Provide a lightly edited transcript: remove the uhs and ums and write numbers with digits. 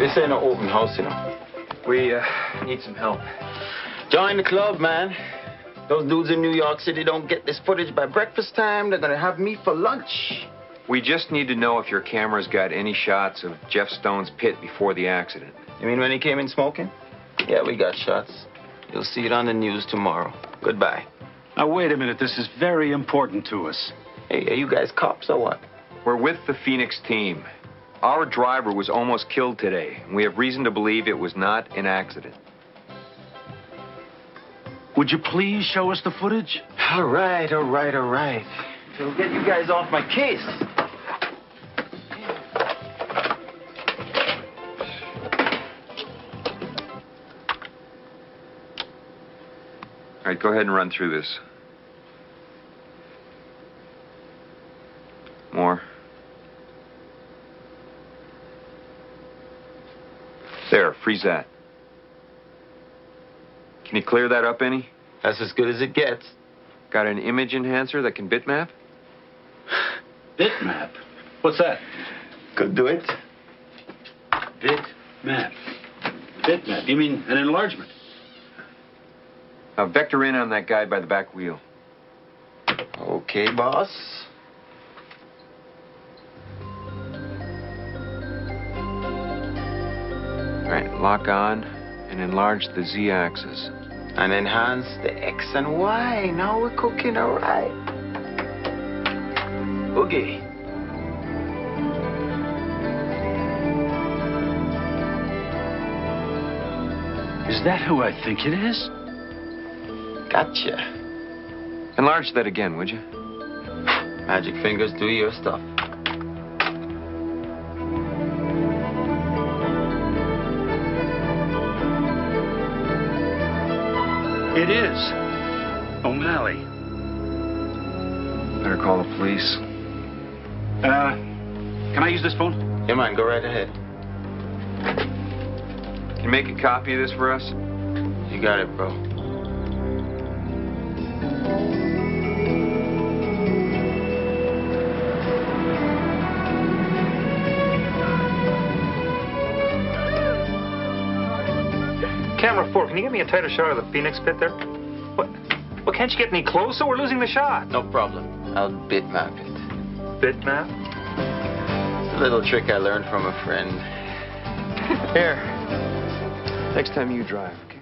This ain't an open house, you know. We need some help. Join the club, man. Those dudes in New York City don't get this footage by breakfast time. They're gonna have me for lunch. We just need to know if your camera's got any shots of Jeff Stone's pit before the accident. You mean when he came in smoking? Yeah, we got shots. You'll see it on the news tomorrow. Goodbye. Now, wait a minute. This is very important to us. Hey, are you guys cops or what? We're with the Phoenix team. Our driver was almost killed today. We have reason to believe it was not an accident. Would you please show us the footage? All right. It'll get you guys off my case. All right, go ahead and run through this. More. There, freeze that. Can you clear that up any? That's as good as it gets. Got an image enhancer that can bitmap? Bitmap? What's that? Could do it. Bitmap. Bitmap? You mean an enlargement? Now vector in on that guy by the back wheel. Okay, boss. All right, lock on and enlarge the Z-axis. And enhance the X and Y. Now we're cooking, all right. Boogie. Is that who I think it is? Gotcha. Enlarge that again, would you? Magic fingers, do your stuff. It is. O'Malley. Better call the police. Can I use this phone? Yeah, man, go right ahead. Can you make a copy of this for us? You got it, bro. Camera 4, can you give me a tighter shot of the Phoenix pit there? What? Well, can't you get any closer? We're losing the shot. No problem. I'll bitmap it. Bitmap? It's a little trick I learned from a friend. Here. Next time you drive,